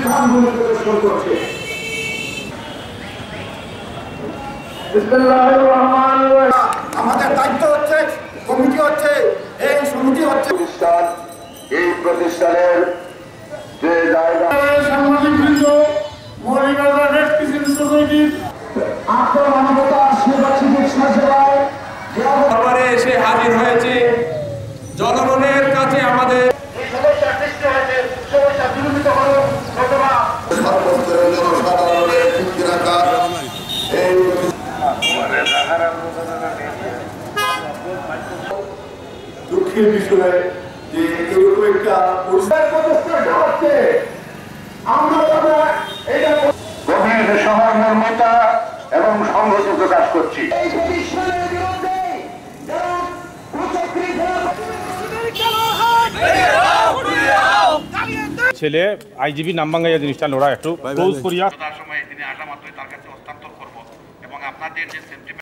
বিধানগুলি প্রদর্শন করছে। আমাদের দায়িত্ব হচ্ছে, কমিটি হচ্ছে, এই সমিতি হচ্ছে প্রতিষ্ঠান। এই প্রতিষ্ঠানের যে জায়গা সাংবাদিকবৃন্দ, মৌলিকতা রেড ক্রিসেন্ট সোসাইটির আত্মমানবতা সেবা চিকিৎসা সেবায় খাবারে এসে হাজির হয়েছে। জনগণের কাছে আমাদের সমস্যা সৃষ্টি হয়েছে, সমস্যা দূরীভূত হলো অথবা সর্বস্তরের জনসাধারণের মুক্তি রাখা এই দুঃখের বিষয় যে এরকম একটা গভীর সহমর্মিতা এবং সংহতি প্রকাশ করছি। ছেলে আইজিবি নামবাঙ্গাইয়া জিনিসটা লোড়া একটু ক্লোজ করিয়া সময় তিনি আসা মাত্রই তার কাছে হস্তান্তর করব এবং আপনাদের যে